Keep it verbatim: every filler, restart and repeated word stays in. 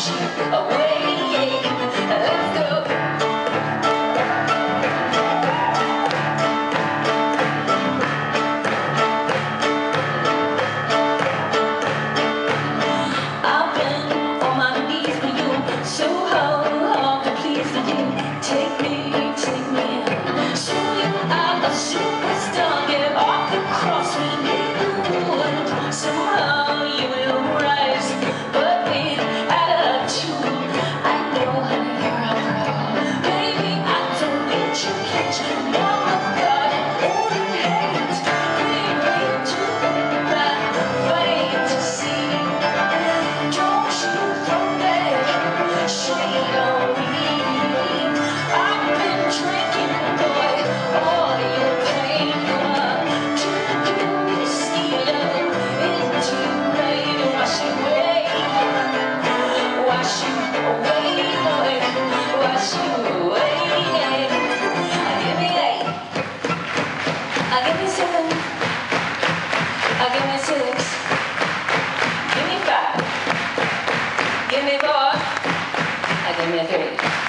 wash you away. Let's go. I've been on my knees for you, so hard, hard to please for you. Take me, take me in, show you I'm a superstar. Get off the cross, we need the wood. Somehow you will rise, but with attitude. I know you're a pro, baby. I don't need you, can't you? Mama got all the hate, bring me to that fight to see. Don't you forget, shade on me. I've been drinking, boy, all your pain. Do you see love? It's too late to wash away. Wash you away, boy, wash you away. Give me eight, give me seven, give me six, give me five, give me four, give me three.